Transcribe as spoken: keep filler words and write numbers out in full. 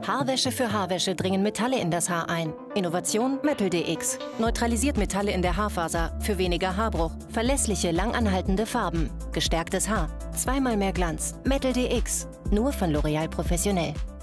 Haarwäsche für Haarwäsche dringen Metalle in das Haar ein. Innovation Metal D X. Neutralisiert Metalle in der Haarfaser für weniger Haarbruch. Verlässliche, langanhaltende Farben. Gestärktes Haar. Zweimal mehr Glanz. Metal D X. Nur von L'Oréal Professionnel.